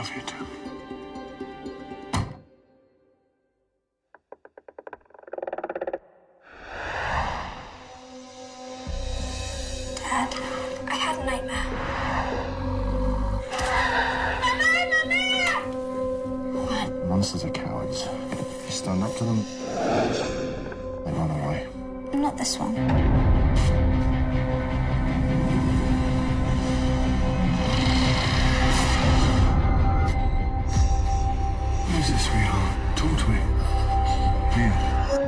love you too. Dad, I had a nightmare. What? Monsters are cowards. You stand up to them, they run away. Not this one. What is it, sweetheart? Talk to me. Here.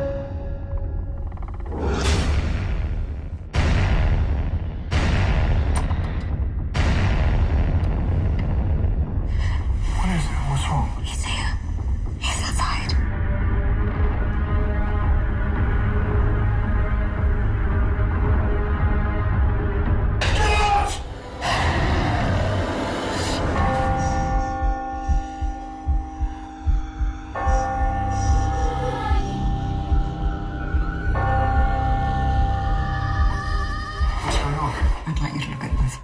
What is it? What's wrong? He's here. He's outside. What's going on? I'd like you to look at this.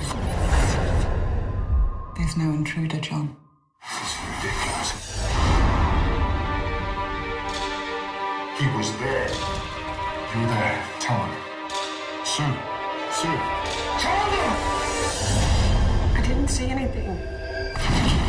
There's no intruder, John. This is ridiculous. He was there. You were there. Tell him. Sue. Sue. Tell him! I didn't see anything.